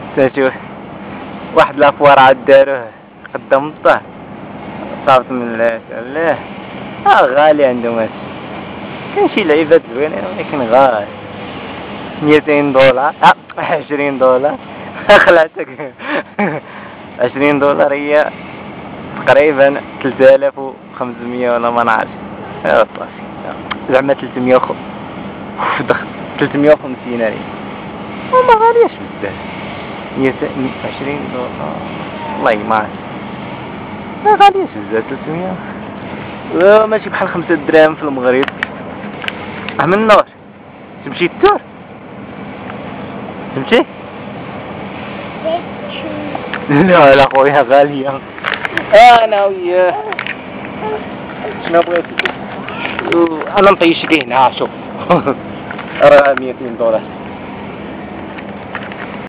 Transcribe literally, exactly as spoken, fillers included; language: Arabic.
تشوف واحد لافوار عاد داروه قدام الطه صافت من الله الله. اه غالي عندهم هادشي. كاين شي لعيبات زوينين ولكن غالي. ميتين دولار اه عشرين دولار خلعتك. عشرين دولار هي تقريبا ثلاثة آلاف وخمسمية ولا ما نعرفش. ايوا صافي زعما ثلاثمية وخ دخل ثلاثمية وخمسين ريال. وما غالياش بزاف. مية عشرين دولار والله ما عرفت. ما غالياش بزاف ثلاثمية. لا ماشي بحال خمسة دراهم في المغرب. من النور تمشي التور تمشي؟ لا لا خويا غالية. انا وياه شنو بغيتي؟ انا نطيش ليه هنا شوف. راه ميتين دولار.